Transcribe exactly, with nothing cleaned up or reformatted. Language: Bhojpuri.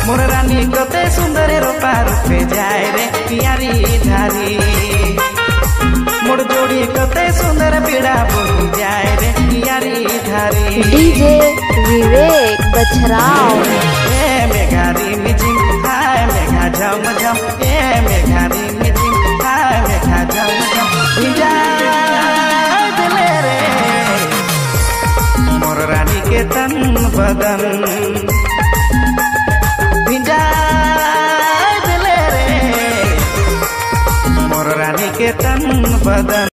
मोर रानी कते सुंदर रूपा रूपे जाए रे पियारी धारी मोर जोड़ी कते सुंदर पीड़ा बोली जाए रे पियारी धारी। डीजे विवेक बछराव। ए मेघारी मिजिम हाय मेघा झम झम ए मेघारी मिजिम हाय मेघा झम झम भिजा दिले रे मोर रानी के तन बदन भिजा दिले रे मोर रानी के तन बदन।